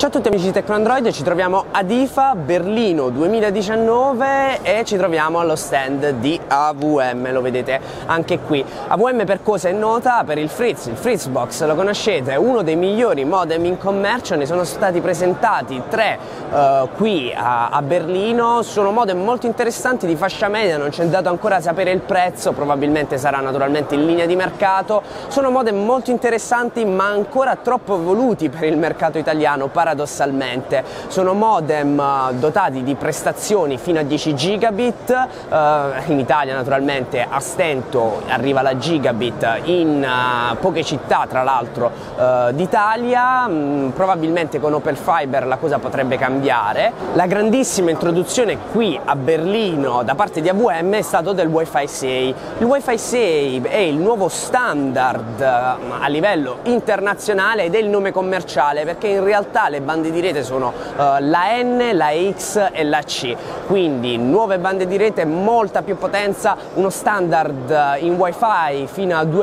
Ciao a tutti amici di TecnoAndroid, ci troviamo ad IFA Berlino 2019 e ci troviamo allo stand di AVM, lo vedete anche qui. AVM per cosa è nota? Per il Fritzbox, lo conoscete, uno dei migliori modem in commercio, ne sono stati presentati tre qui a Berlino, sono modem molto interessanti di fascia media, non c'è dato ancora sapere il prezzo, probabilmente sarà naturalmente in linea di mercato, sono modem molto interessanti ma ancora troppo evoluti per il mercato italiano, paradossalmente. Sono modem dotati di prestazioni fino a 10 gigabit, in Italia naturalmente a stento arriva la gigabit in poche città tra l'altro d'Italia, probabilmente con Open Fiber la cosa potrebbe cambiare. La grandissima introduzione qui a Berlino da parte di AVM è stato del Wi-Fi 6. Il Wi-Fi 6 è il nuovo standard a livello internazionale ed è il nome commerciale perché in realtà le bande di rete sono la N, la X e la C, quindi nuove bande di rete, molta più potenza, uno standard in Wi-Fi fino a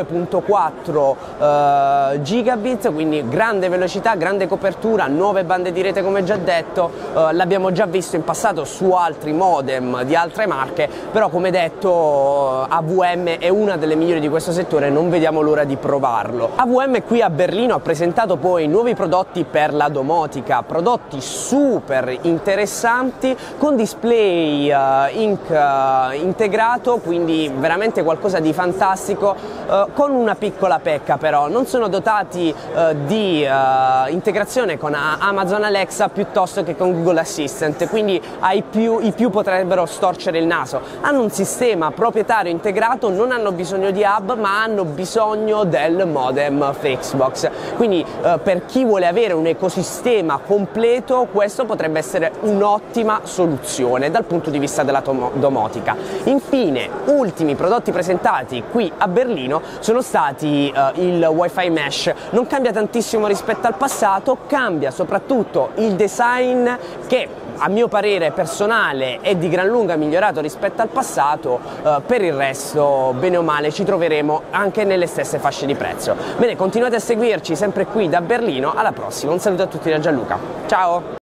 2.4 gigabit, quindi grande velocità, grande copertura, nuove bande di rete come già detto, l'abbiamo già visto in passato su altri modem di altre marche, però come detto AVM è una delle migliori di questo settore e non vediamo l'ora di provarlo. AVM qui a Berlino ha presentato poi nuovi prodotti per la domotica, prodotti super interessanti con display integrato, quindi veramente qualcosa di fantastico, con una piccola pecca però, non sono dotati di integrazione con Amazon Alexa piuttosto che con Google Assistant, quindi i più potrebbero storcere il naso. Hanno un sistema proprietario integrato, non hanno bisogno di hub ma hanno bisogno del modem Fritzbox, quindi per chi vuole avere un ecosistema completo questo potrebbe essere un'ottima soluzione dal punto di vista della domotica. Infine, ultimi prodotti presentati qui a Berlino sono stati il Wi-Fi Mesh. Non cambia tantissimo rispetto al passato, cambia soprattutto il design che a mio parere personale è di gran lunga migliorato rispetto al passato, per il resto bene o male ci troveremo anche nelle stesse fasce di prezzo. Bene, continuate a seguirci sempre qui da Berlino, alla prossima, un saluto a tutti da Gianluca, ciao!